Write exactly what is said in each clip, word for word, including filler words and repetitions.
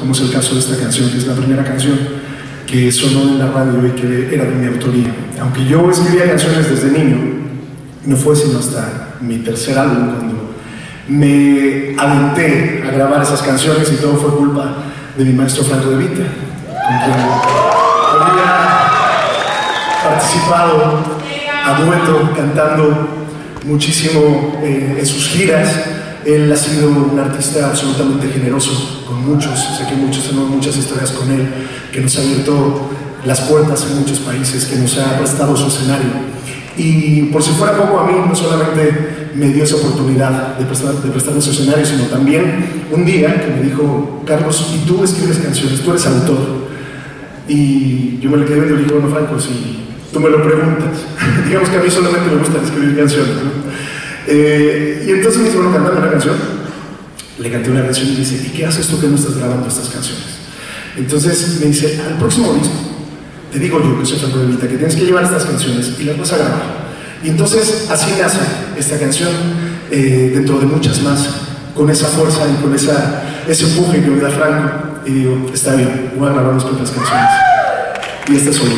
como es el caso de esta canción, que es la primera canción que sonó en la radio y que era de mi autoría. Aunque yo escribía canciones desde niño, no fue sino hasta mi tercer álbum cuando me aventé a grabar esas canciones, y todo fue culpa de mi maestro Franco De Vita, con quien había participado a dueto, cantando muchísimo eh, en sus giras. Él ha sido un artista absolutamente generoso con muchos, sé que muchos tenemos muchas historias con él, que nos ha abierto las puertas en muchos países, que nos ha prestado su escenario. Y por si fuera poco, a mí no solamente me dio esa oportunidad de prestar, de prestarme su escenario, sino también un día que me dijo: Carlos, ¿y tú escribes canciones? ¿Tú eres autor? Y yo me le quedé viendo y le dije: bueno, Franco, si tú me lo preguntas. Digamos que a mí solamente me gusta escribir canciones, ¿no? Eh, y entonces me dice: bueno, cantame una canción. Le canté una canción y me dice: ¿y qué haces tú que no estás grabando estas canciones? Entonces me dice: al próximo disco, te digo yo, que soy Franco De Vita, que tienes que llevar estas canciones y las vas a grabar. Y entonces así nace esta canción, eh, dentro de muchas más, con esa fuerza y con esa, ese empuje que me da Franco. Y digo: está bien, voy a grabar mis propias canciones. Y esta es otra.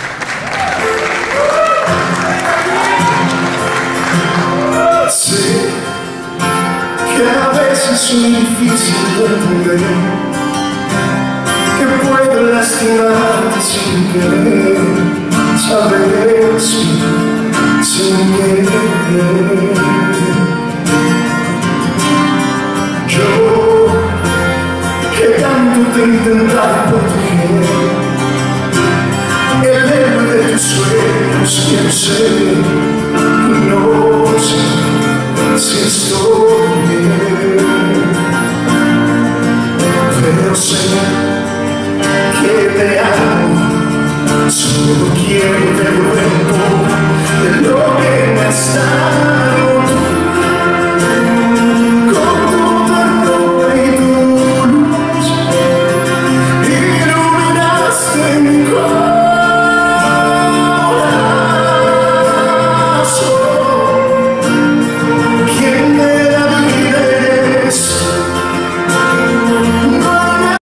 Sé que a veces es muy difícil de entender, que puedo lastimarte sin querer, saber si, sin querer. Yo, que tanto te he intentado proteger, el héroe de tus sueños, quiero ser, no sé si estoy bien, pero sé que te amo, solo quiero devolver un poco